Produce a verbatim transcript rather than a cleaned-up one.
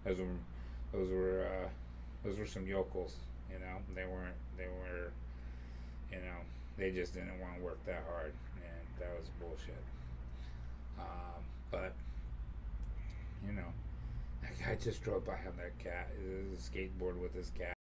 Those were those were uh, those were some yokels. You know, they weren't they were you know they just didn't want to work that hard, and that was bullshit. Um, but you know, that guy just drove by on that cat, his skateboard with his cat.